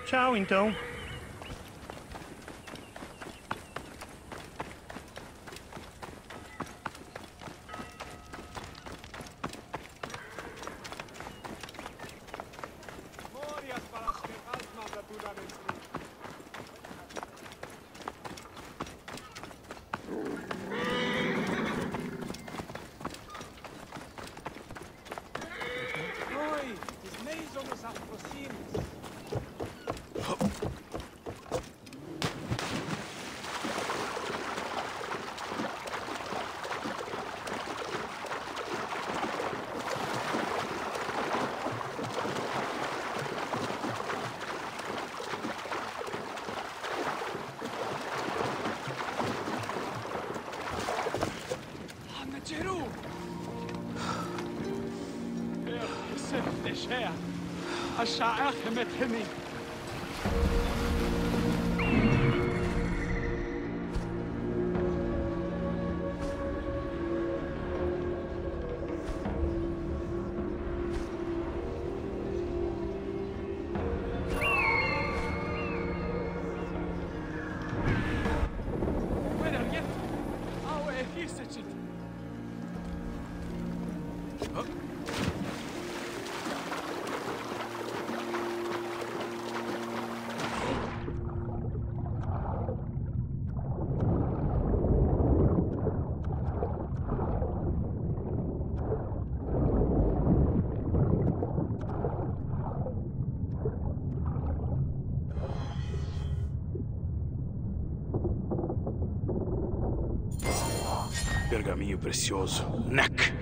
Tchau, então. الشائخ متحمي. وين اليد؟ أو إيه سجد؟ Pergaminho precioso. Neck!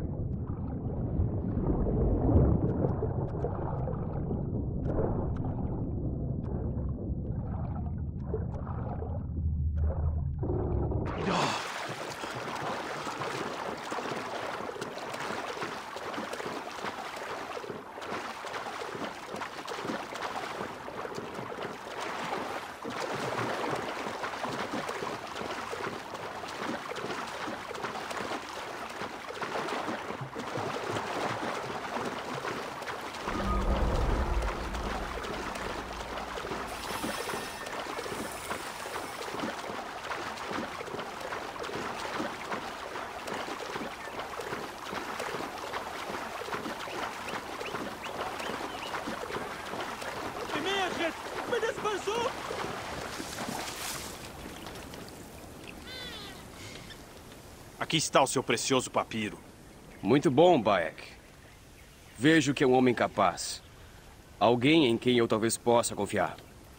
Aqui está o seu precioso papiro. Muito bom, Bayek. Vejo que é um homem capaz. Alguém em quem eu talvez possa confiar.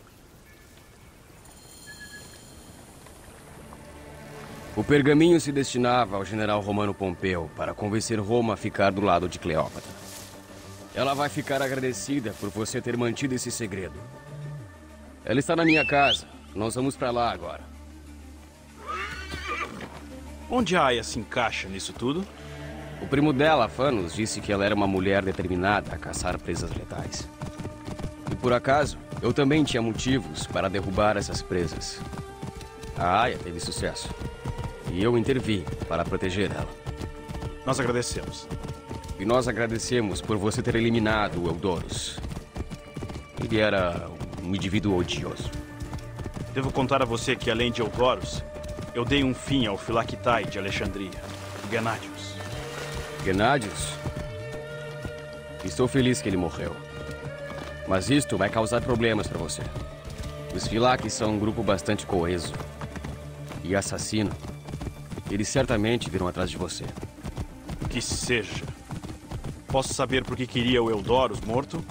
O pergaminho se destinava ao general romano Pompeu para convencer Roma a ficar do lado de Cleópatra. Ela vai ficar agradecida por você ter mantido esse segredo. Ela está na minha casa. Nós vamos para lá agora. Onde a Aya se encaixa nisso tudo? O primo dela, Fanos, disse que ela era uma mulher determinada a caçar presas letais. E por acaso, eu também tinha motivos para derrubar essas presas. A Aya teve sucesso. E eu intervi para proteger ela. Nós agradecemos. E nós agradecemos por você ter eliminado o Eudorus. Ele era um indivíduo odioso. Devo contar a você que, além de Eudorus, eu dei um fim ao Filactai de Alexandria, o Gennadius. Gennadius? Estou feliz que ele morreu. Mas isto vai causar problemas para você. Os Filaques são um grupo bastante coeso. E assassino. Eles certamente virão atrás de você. Que seja. Posso saber por que queria o Eudorus morto?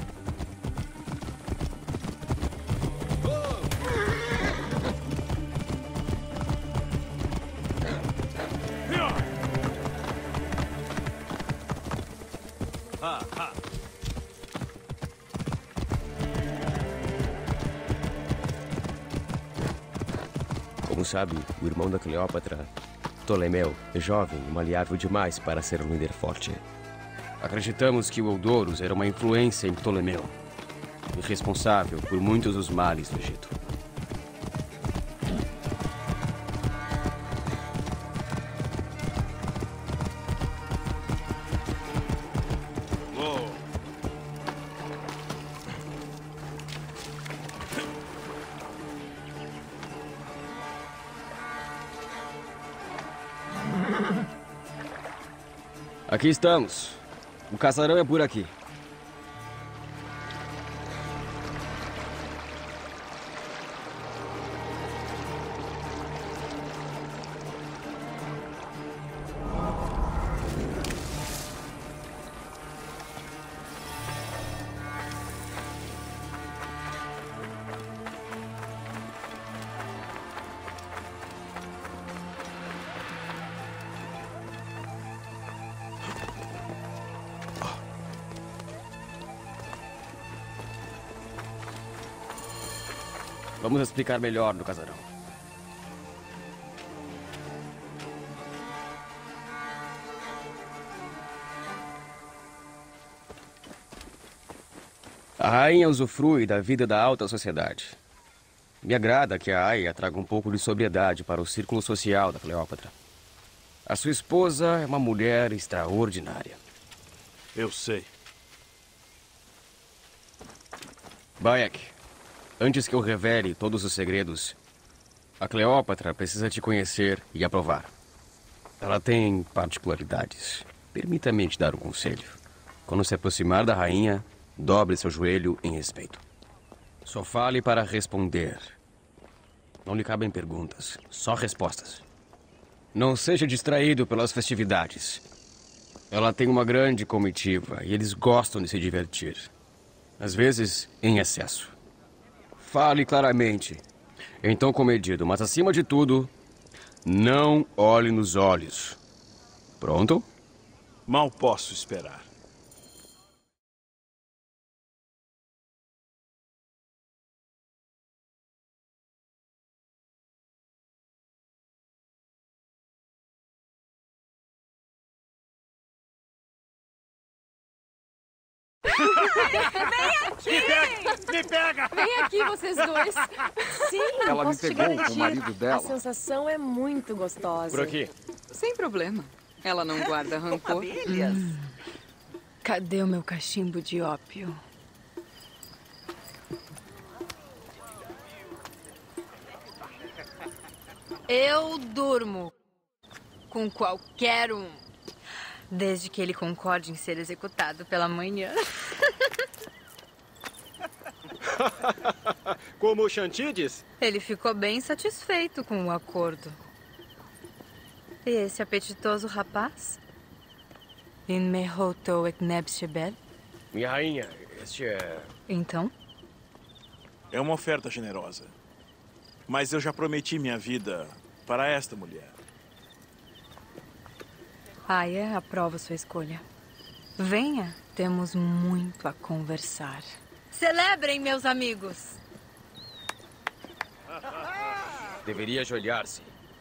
Como sabe, o irmão da Cleópatra, Ptolomeu, é jovem e maleável demais para ser um líder forte. Acreditamos que o Eudorus era uma influência em Ptolomeu, e responsável por muitos dos males do Egito. Aqui estamos. O casarão é por aqui. Vamos explicar melhor no casarão. A rainha usufrui da vida da alta sociedade. Me agrada que a Aya traga um pouco de sobriedade para o círculo social da Cleópatra. A sua esposa é uma mulher extraordinária. Eu sei. Bayek. Antes que eu revele todos os segredos, a Cleópatra precisa te conhecer e aprovar. Ela tem particularidades. Permita-me te dar um conselho. Quando se aproximar da rainha, dobre seu joelho em respeito. Só fale para responder. Não lhe cabem perguntas, só respostas. Não seja distraído pelas festividades. Ela tem uma grande comitiva e eles gostam de se divertir. Às vezes, em excesso. Fale claramente, então comedido, mas acima de tudo, não olhe nos olhos. Pronto? Mal posso esperar. Vem aqui! Me pega! Vem aqui, vocês dois. Sim, Ela me posso te pegou com garantir. o marido dela. A sensação é muito gostosa. Por aqui. Sem problema. Ela não guarda rancor. Cadê o meu cachimbo de ópio? Eu durmo com qualquer um, desde que ele concorde em ser executado pela manhã. Como o Xantides? Ele ficou bem satisfeito com o acordo. E esse apetitoso rapaz? In mehoto ek nebshebel? Minha rainha, este é... Então? É uma oferta generosa. Mas eu já prometi minha vida para esta mulher. Aya, aprovo sua escolha. Venha, temos muito a conversar. Celebrem, meus amigos! Deveria ajoelhar-se.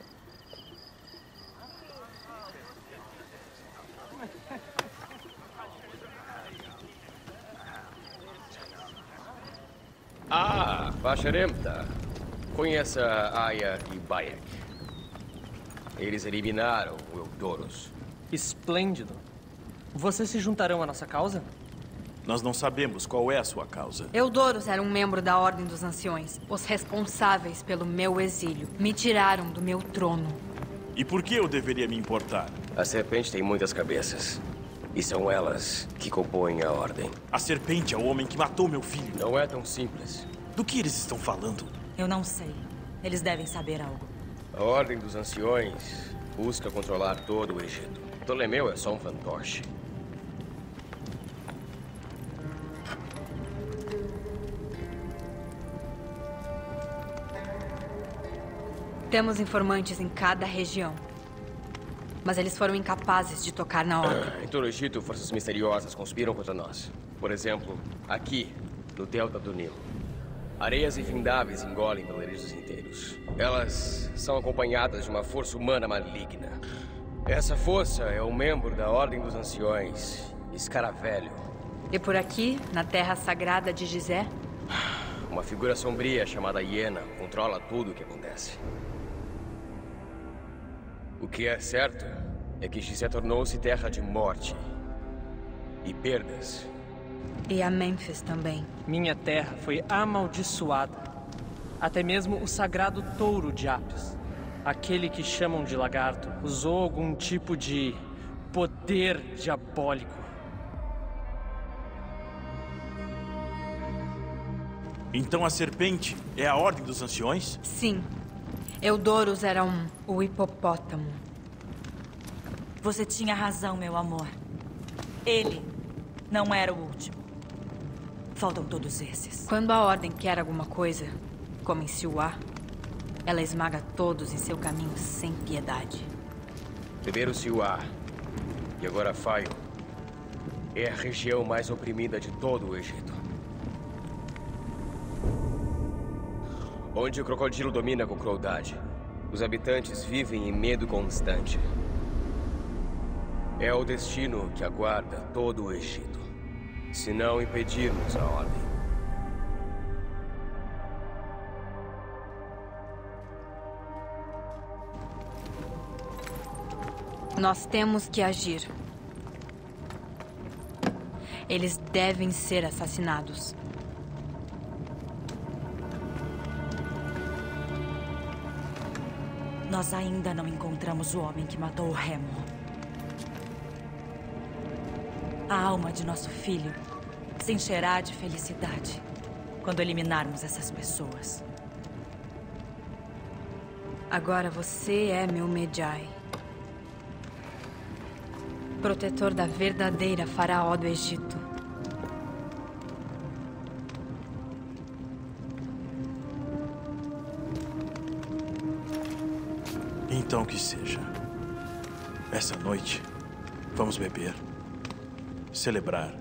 Ah, Vasharemta. Conheça Aya e Bayek. Eles eliminaram o Eudorus. Esplêndido. Vocês se juntarão à nossa causa? Nós não sabemos qual é a sua causa. Eudorus era um membro da Ordem dos Anciões. Os responsáveis pelo meu exílio me tiraram do meu trono. E por que eu deveria me importar? A serpente tem muitas cabeças. E são elas que compõem a Ordem. A serpente é o homem que matou meu filho. Não é tão simples. Do que eles estão falando? Eu não sei. Eles devem saber algo. A Ordem dos Anciões busca controlar todo o Egito. Ptolomeu é só um fantoche. Temos informantes em cada região. Mas eles foram incapazes de tocar na Ordem. Em todo o Egito, forças misteriosas conspiram contra nós. Por exemplo, aqui, no delta do Nilo. Areias infindáveis engolem vilarejos inteiros. Elas são acompanhadas de uma força humana maligna. Essa força é um membro da Ordem dos Anciões, Escaravelho. E por aqui, na terra sagrada de Gizé? Uma figura sombria chamada Hiena controla tudo o que acontece. O que é certo é que Gizé tornou-se terra de morte e perdas. E a Mênfis também. Minha terra foi amaldiçoada. Até mesmo o sagrado touro de Apis, aquele que chamam de lagarto, usou algum tipo de poder diabólico. Então a serpente é a ordem dos anciões? Sim. Eudorus era o hipopótamo. Você tinha razão, meu amor. Ele não era o último. Faltam todos esses. Quando a Ordem quer alguma coisa, como em Siuá, ela esmaga todos em seu caminho sem piedade. Primeiro Siuá, e agora Faio, é a região mais oprimida de todo o Egito. Onde o crocodilo domina com crueldade, os habitantes vivem em medo constante. É o destino que aguarda todo o Egito, se não impedirmos a ordem. Nós temos que agir. Eles devem ser assassinados. Nós ainda não encontramos o homem que matou o Remo. A alma de nosso filho se encherá de felicidade quando eliminarmos essas pessoas. Agora você é meu Medjay. Protetor da verdadeira faraó do Egito. Então que seja. Essa noite, vamos beber, celebrar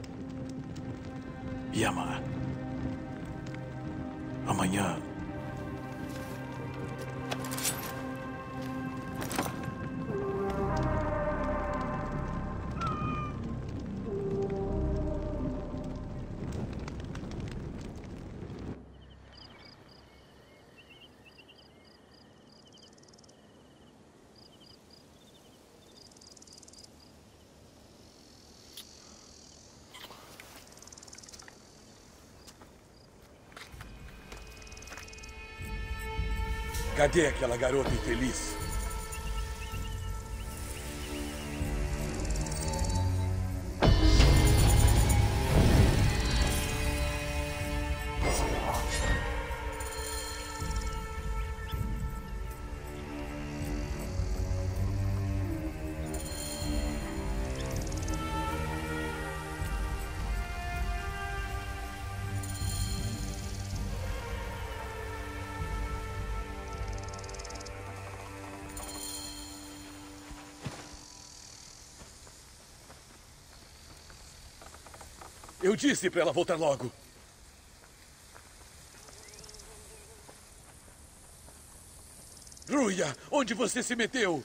e amar. Amanhã... Cadê aquela garota infeliz? Eu disse para ela voltar logo. Ruia, onde você se meteu?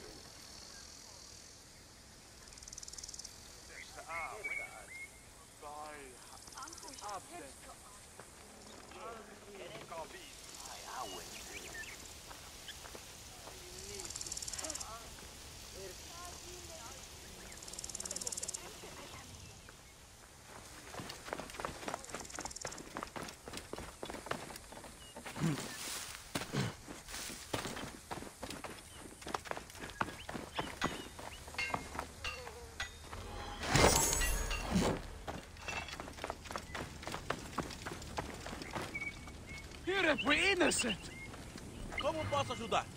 We're innocent. Como posso ajudar?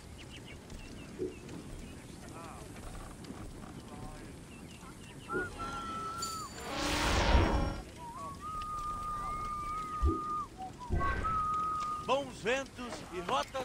Bons ventos e rotas.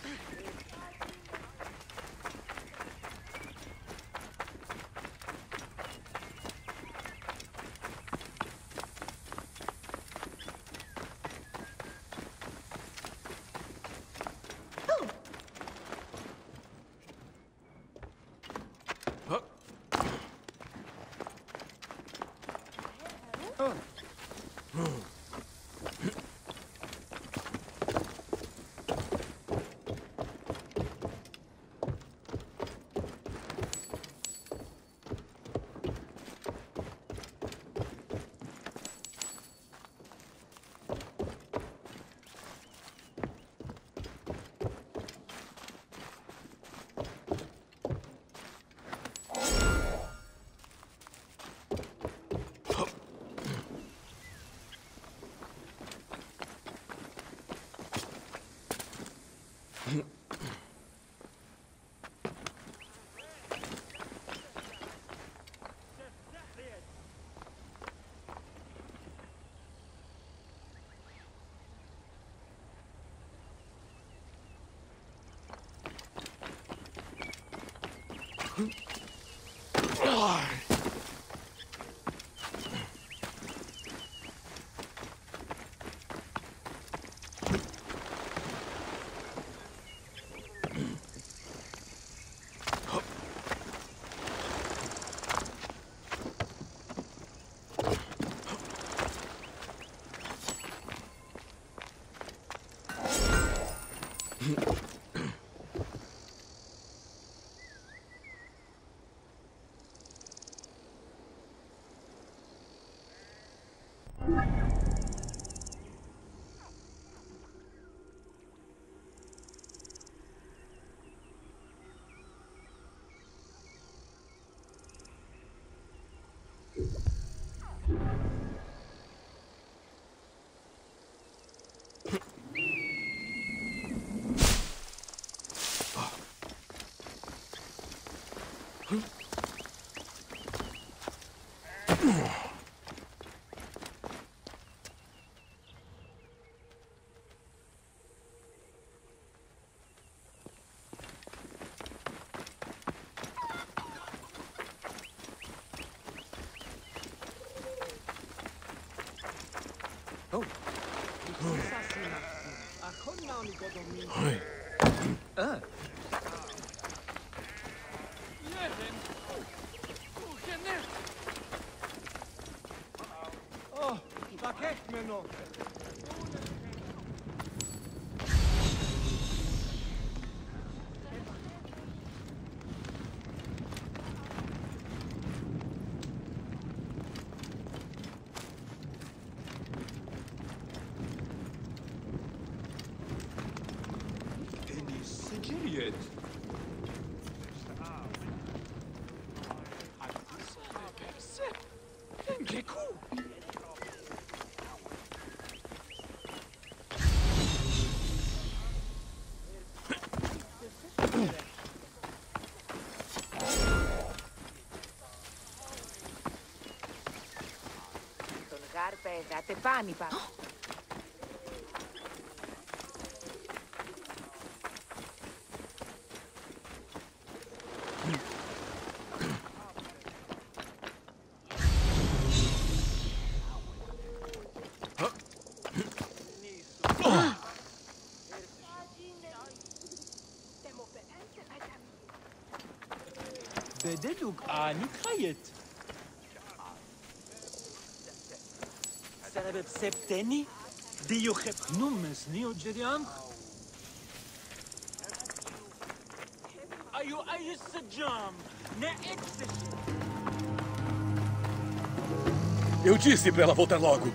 Date pani, pa. بدلوك آني خيط سبب سبتني ديو خب نمس نيو جريان أيو أي السجام نأكسش. Eu disse pra ela voltar logo.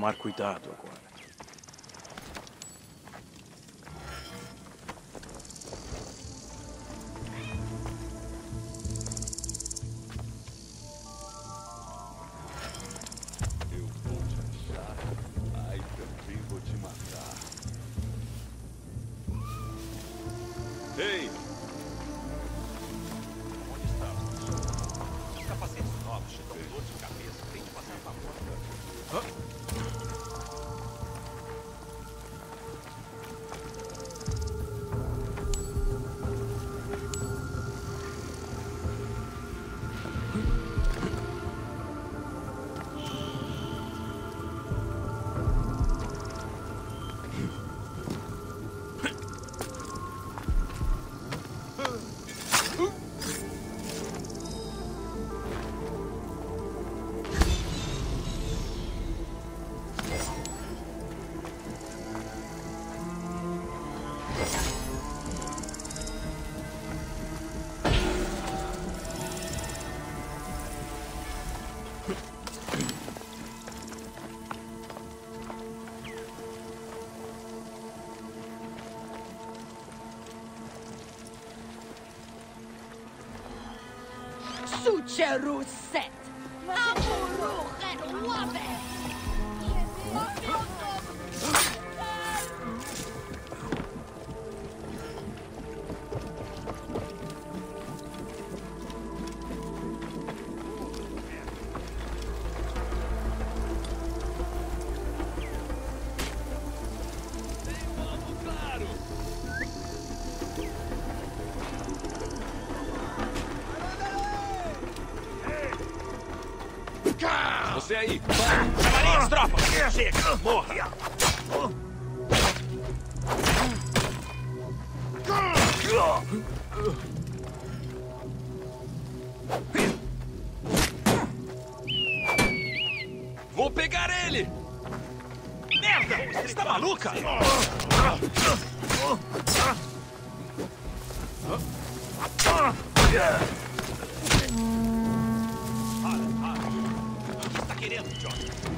tomar cuidado agora. Eu vou te achar. Ai, também vou te matar. Ei! Onde estamos? Os capacetes novos te dão dor de cabeça. Tem que passar pra porta. Sucheruset! Amuruchen Wabe! Você aí! Cavalinhos, tropa! Chega! Morra! Vou pegar ele! Merda! Você está maluca? O que está querendo, John?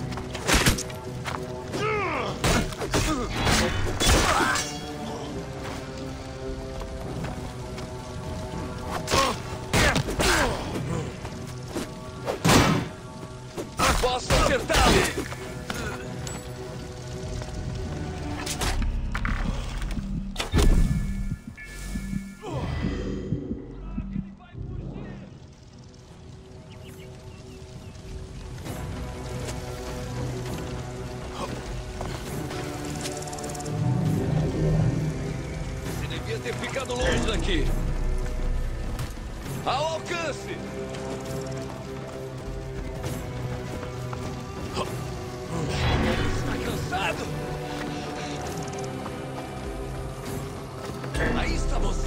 Posso acertá-lo! Você devia ter ficado longe daqui. Ao alcance! Está cansado? Aí está você.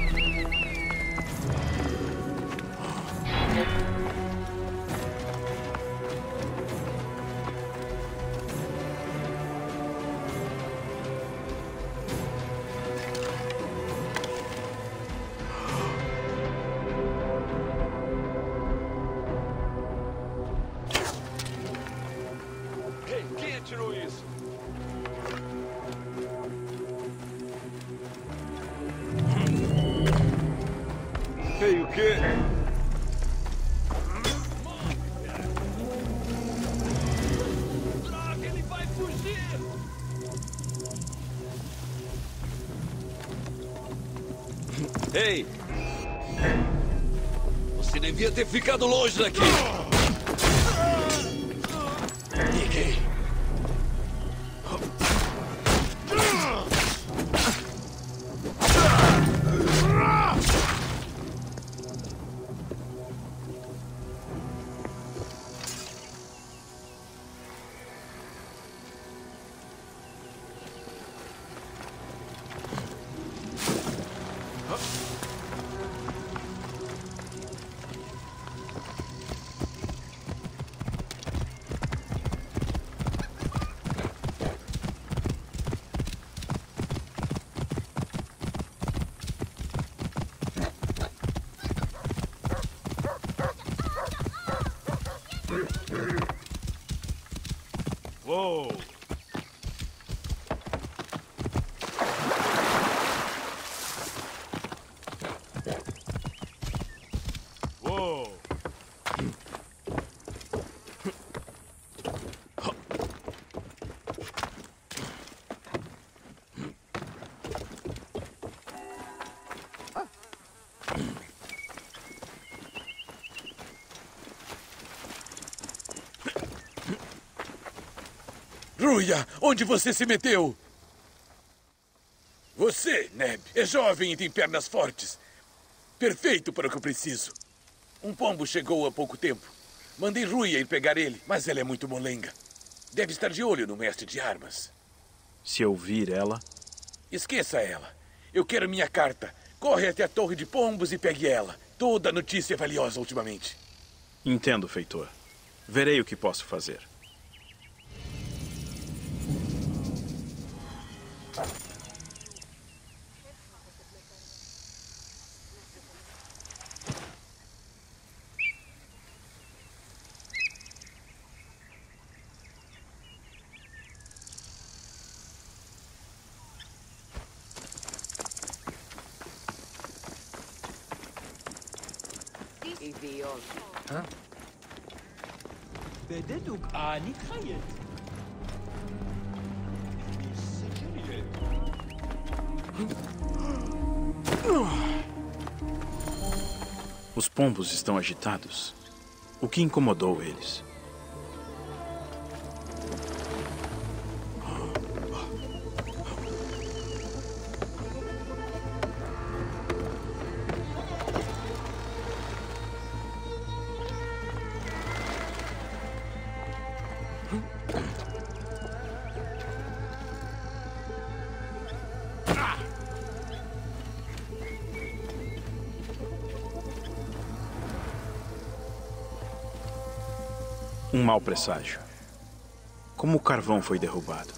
Ei, quem atirou isso? Ei, o quê? Droga, ele vai fugir! Ei! Você devia ter ficado longe daqui! Peguei! Uou! Uou! Ruia, onde você se meteu? Você, Neb, é jovem e tem pernas fortes. Perfeito para o que eu preciso. Um pombo chegou há pouco tempo. Mandei Ruia ir pegar ele, mas ela é muito molenga. Deve estar de olho no mestre de armas. Se eu vir ela... Esqueça ela. Eu quero minha carta. Corre até a Torre de Pombos e pegue ela. Toda notícia é valiosa ultimamente. Entendo, feitor. Verei o que posso fazer. ها؟ بددك آني خيط Os pombos estão agitados. O que incomodou eles? Um mau presságio. Como o carvão foi derrubado.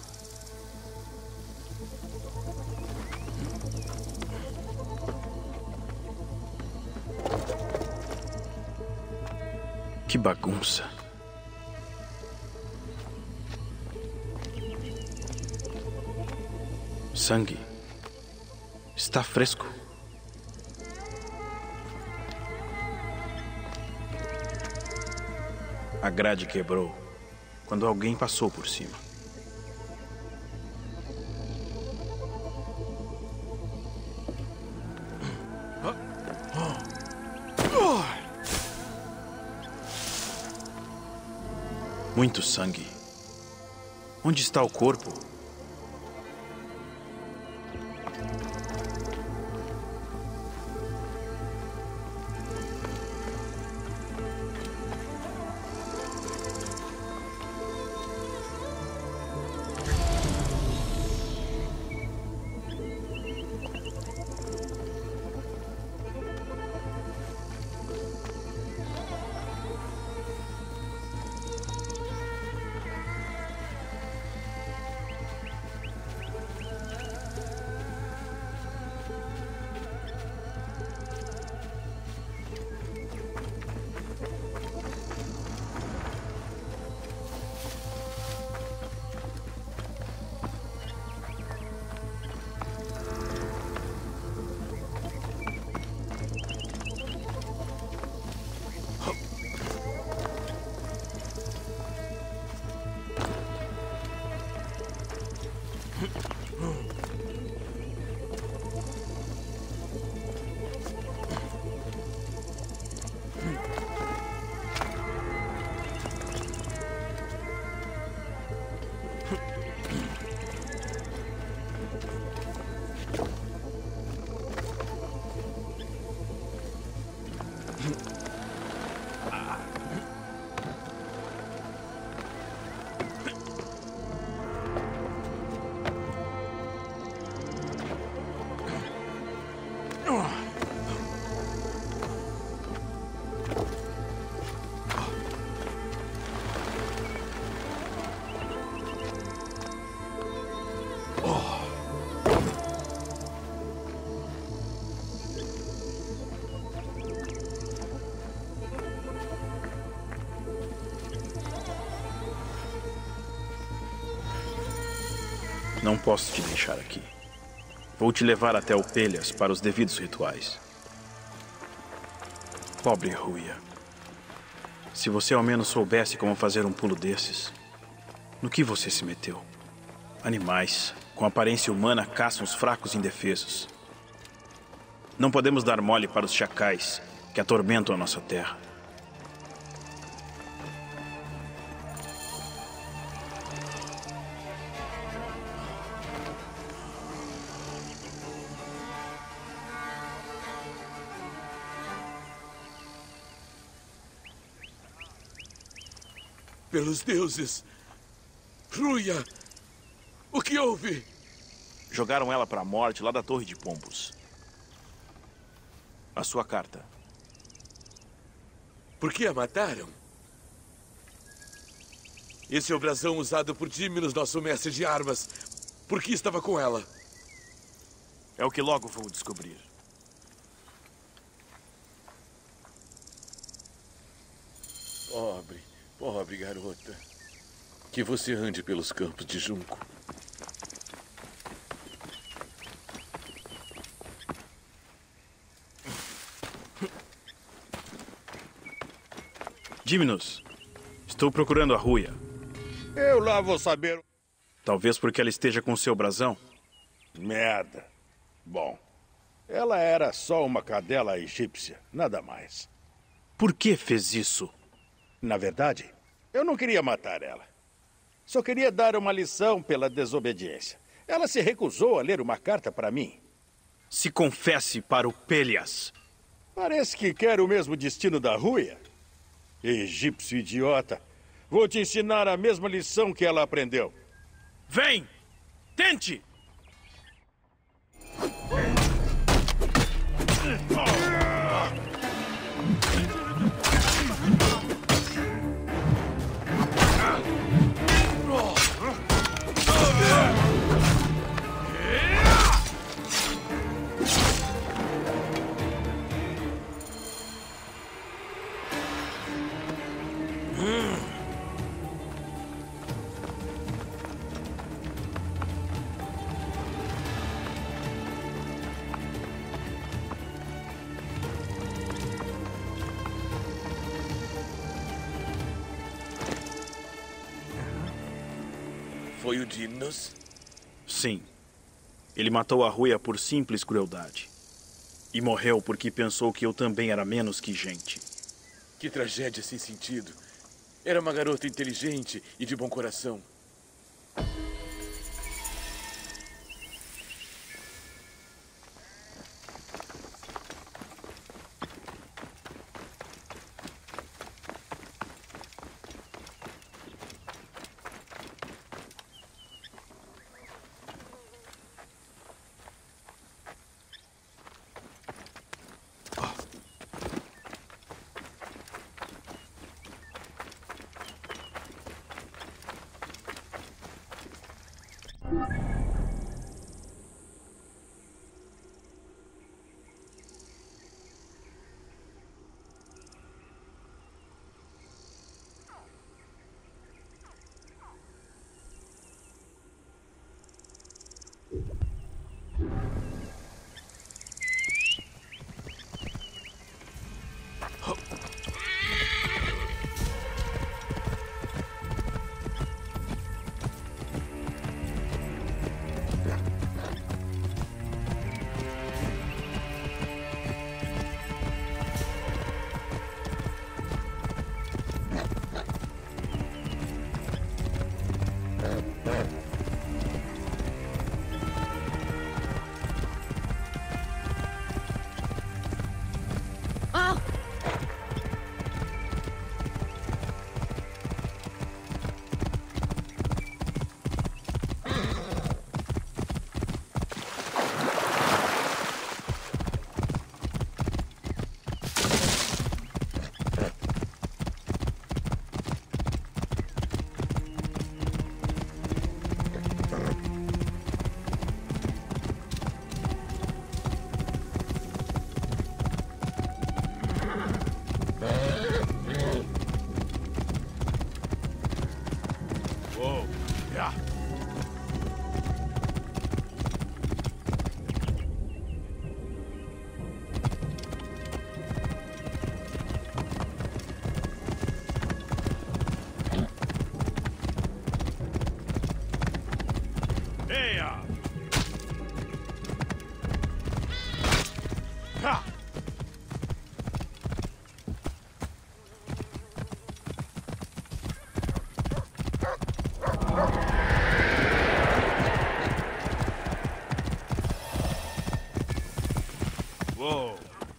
Que bagunça. Sangue. Está fresco. A grade quebrou quando alguém passou por cima. Muito sangue. Onde está o corpo? Não posso te deixar aqui. Vou te levar até o Pelhas para os devidos rituais. Pobre Ruia. Se você ao menos soubesse como fazer um pulo desses. No que você se meteu? Animais, com aparência humana, caçam os fracos e indefesos. Não podemos dar mole para os chacais que atormentam a nossa terra. Pelos deuses! Ruia! O que houve? Jogaram ela para a morte lá da Torre de Pombos. A sua carta. Por que a mataram? Esse é o brasão usado por Díminos, nosso mestre de armas. Por que estava com ela? É o que logo vou descobrir. Pobre garota. Que você ande pelos campos de junco. Díminos, estou procurando a Ruia. Eu lá vou saber. Talvez porque ela esteja com seu brasão? Merda. Bom, ela era só uma cadela egípcia, nada mais. Por que fez isso? Na verdade, eu não queria matar ela. Só queria dar uma lição pela desobediência. Ela se recusou a ler uma carta para mim. Se confesse para o Pelhas. Parece que quer o mesmo destino da Ruia. Egípcio idiota. Vou te ensinar a mesma lição que ela aprendeu. Vem! Tente! Foi o Díminos? Sim. Ele matou a Ruia por simples crueldade. E morreu porque pensou que eu também era menos que gente. Que tragédia sem sentido. Era uma garota inteligente e de bom coração. Uou.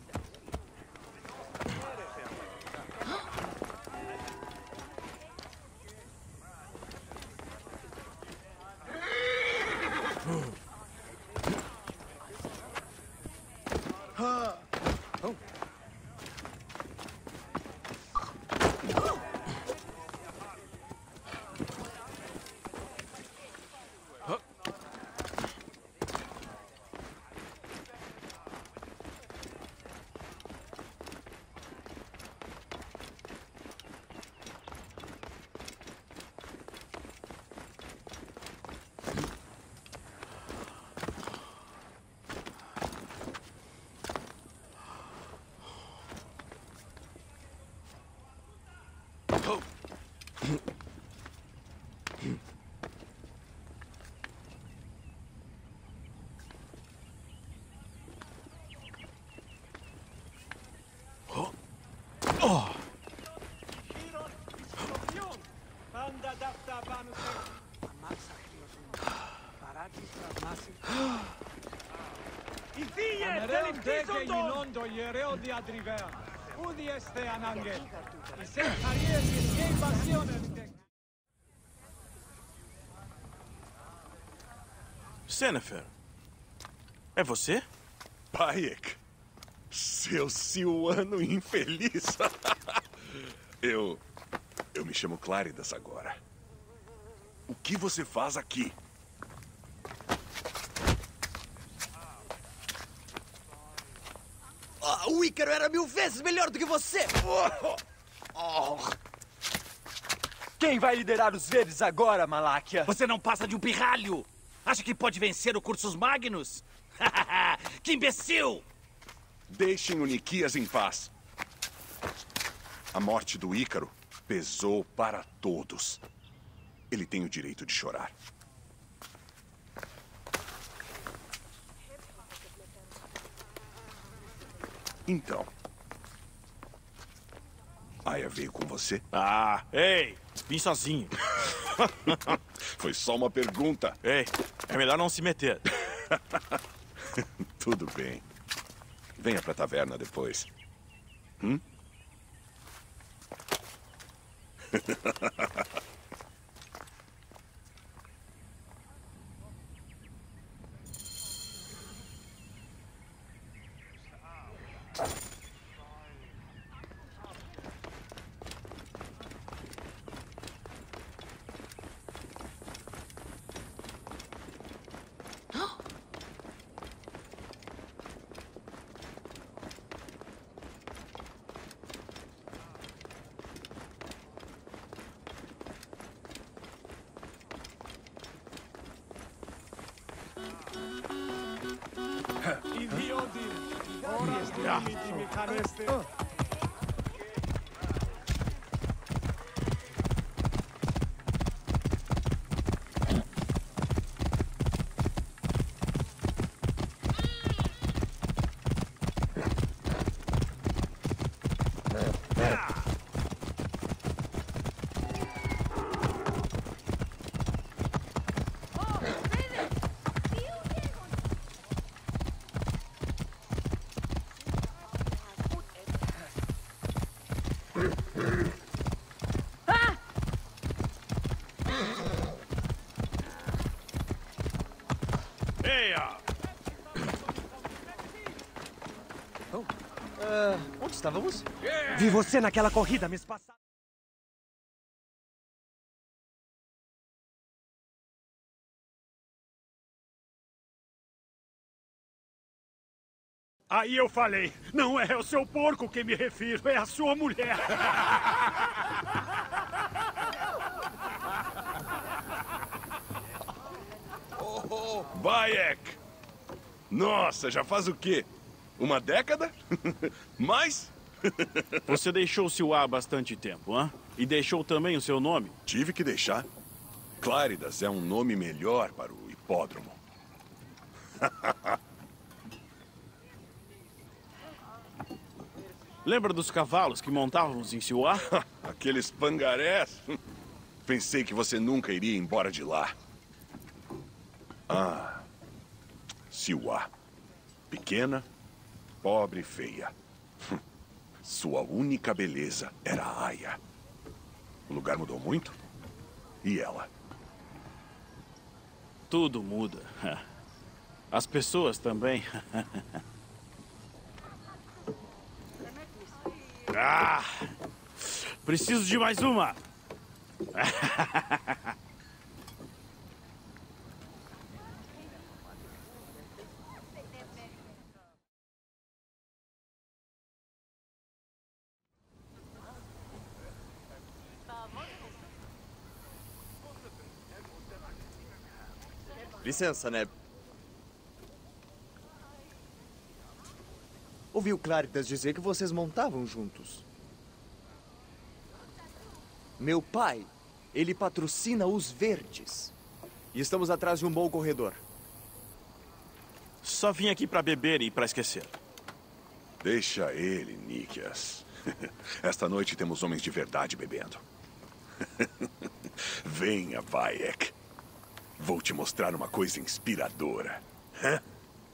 Sennefer, é você? Bayek, seu Silwano infeliz. Eu me chamo Cláridas agora. O que você faz aqui? O Ícaro era 1000 vezes melhor do que você! Quem vai liderar os verdes agora, Maláquia? Você não passa de um pirralho! Acha que pode vencer o Cursus Magnus? Que imbecil! Deixem o Nikias em paz. A morte do Ícaro pesou para todos. Ele tem o direito de chorar. Então, Aya veio com você? Ah, ei, vim sozinho. Foi só uma pergunta. Ei, é melhor não se meter. Tudo bem. Venha pra taverna depois. Onde estávamos? Vi você naquela corrida mês passado. Aí eu falei, não é o seu porco que me refiro, é a sua mulher. Bayek! Nossa, já faz o quê? Uma década? Mais? Você deixou Siwa há bastante tempo, hã? E deixou também o seu nome? Tive que deixar. Cláridas é um nome melhor para o hipódromo. Lembra dos cavalos que montávamos em Siwa? Aqueles pangarés? Pensei que você nunca iria embora de lá. Ah, Siwa. Pequena, pobre e feia. Sua única beleza era a Aya. O lugar mudou muito? E ela? Tudo muda. As pessoas também. Ah! Preciso de mais uma! Licença, Neb. Ouvi o Claritas dizer que vocês montavam juntos. Meu pai, ele patrocina os Verdes. E estamos atrás de um bom corredor. Só vim aqui para beber e para esquecer. Deixa ele, Nikias. Esta noite temos homens de verdade bebendo. Venha, Bayek. Vou te mostrar uma coisa inspiradora. Hã?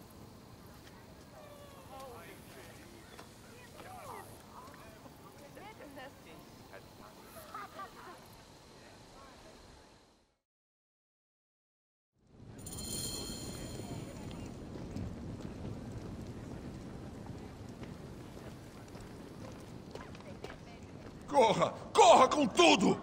Corra! Corra com tudo!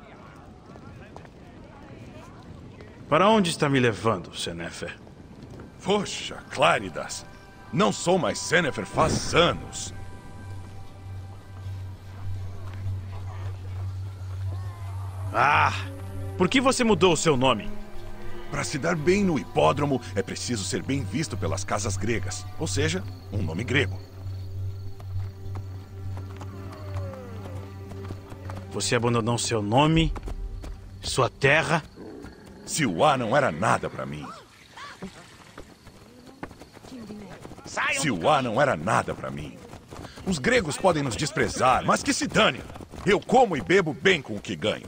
Para onde está me levando, Senefer? Poxa, Claridas. Não sou mais Senefer faz anos. Ah! Por que você mudou o seu nome? Para se dar bem no hipódromo, é preciso ser bem visto pelas casas gregas. Ou seja, um nome grego. Você abandonou seu nome, sua terra... Siwa não era nada para mim. Siwa não era nada para mim. Os gregos podem nos desprezar, mas que se dane. Eu como e bebo bem com o que ganho.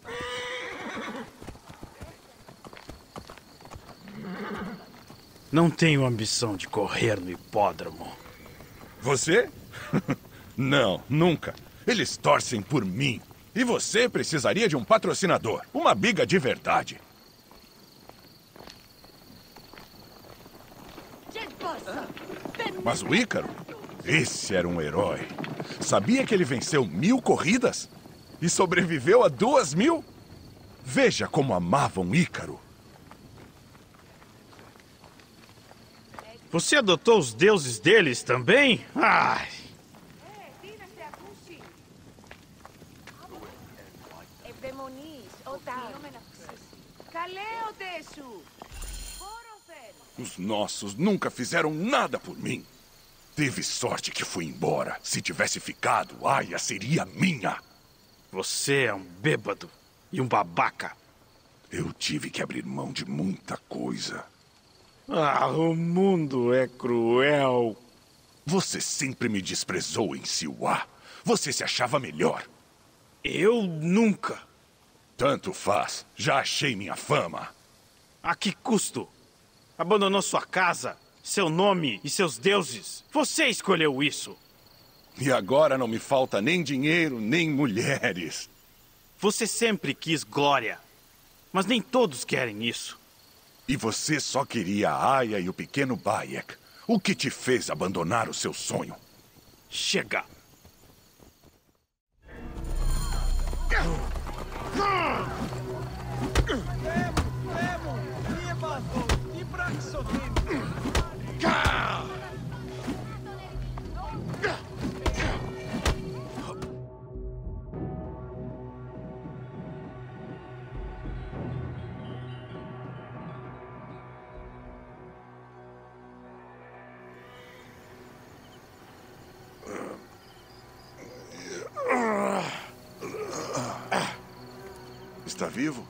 Não tenho ambição de correr no hipódromo. Você? Não, nunca. Eles torcem por mim. E você precisaria de um patrocinador. Uma biga de verdade. Mas o Ícaro? Esse era um herói. Sabia que ele venceu 1000 corridas? E sobreviveu a 2000? Veja como amavam Ícaro. Você adotou os deuses deles também? Ai! Os nossos nunca fizeram nada por mim. Teve sorte que fui embora. Se tivesse ficado, Aya seria minha. Você é um bêbado e um babaca. Eu tive que abrir mão de muita coisa. Ah, o mundo é cruel. Você sempre me desprezou em Siwa. Você se achava melhor. Eu nunca. Tanto faz. Já achei minha fama. A que custo? Abandonou sua casa, seu nome e seus deuses. Você escolheu isso. E agora não me falta nem dinheiro, nem mulheres. Você sempre quis glória. Mas nem todos querem isso. E você só queria a Aya e o pequeno Bayek. O que te fez abandonar o seu sonho? Chega! Está vivo?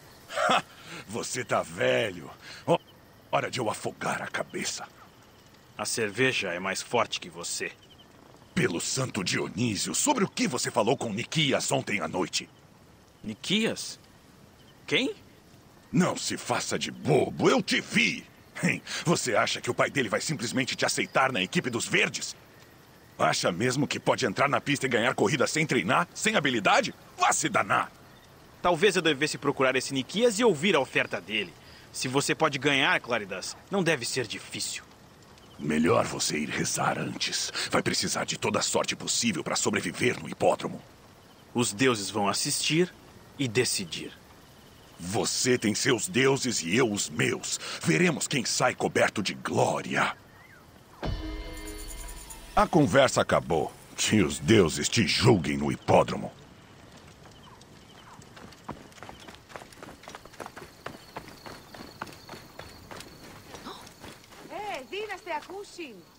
Você tá velho. Hora de eu afogar a cabeça. A cerveja é mais forte que você. Pelo santo Dionísio, sobre o que você falou com Niquias ontem à noite? Niquias? Quem? Não se faça de bobo, eu te vi. Hein, você acha que o pai dele vai simplesmente te aceitar na equipe dos Verdes? Acha mesmo que pode entrar na pista e ganhar corrida sem treinar, sem habilidade? Vá se danar! Talvez eu devesse procurar esse Niquias e ouvir a oferta dele. Se você pode ganhar, Claridas, não deve ser difícil. Melhor você ir rezar antes. Vai precisar de toda a sorte possível para sobreviver no hipódromo. Os deuses vão assistir e decidir. Você tem seus deuses e eu os meus. Veremos quem sai coberto de glória. A conversa acabou. Que os deuses te julguem no hipódromo. Δίναστε ακούσιν.